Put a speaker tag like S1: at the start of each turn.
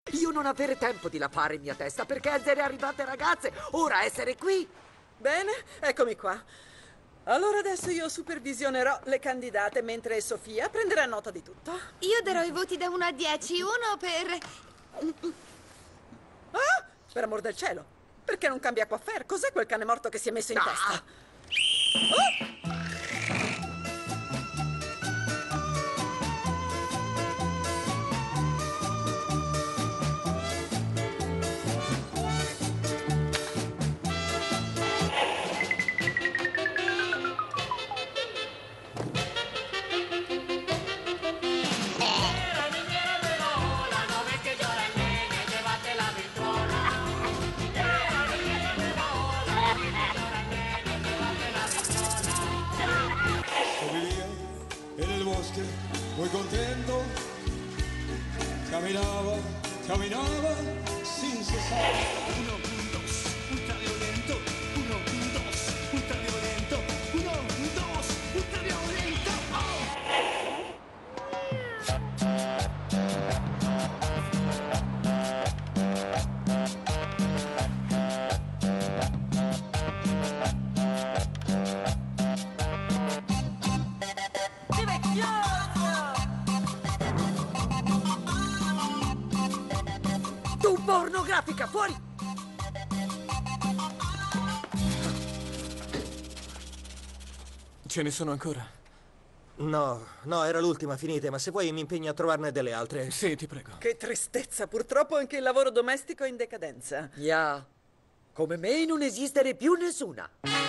S1: Io non avere tempo di lavare in mia testa perché essere arrivate ragazze, ora essere qui.
S2: Bene, eccomi qua. Allora adesso io supervisionerò le candidate mentre Sofia prenderà nota di tutto.
S3: Io darò i voti da 1 a 10, uno per...
S2: Ah, per amor del cielo, perché non cambia coiffure? Cos'è quel cane morto che si è messo in testa? Oh!
S4: En el bosque, muy contento, caminaba, caminaba sin cesar.
S5: 1, 2, ultraviolento. 1, 2, ultraviolento. 1, 2, ultraviolento.
S1: Tu pornografica, fuori!
S6: Ce ne sono ancora?
S7: No, era l'ultima, finite, ma se vuoi mi impegno a trovarne delle altre.
S6: Sì, ti prego.
S2: Che tristezza, purtroppo anche il lavoro domestico è in decadenza.
S1: Ya, come me non esistere più nessuna.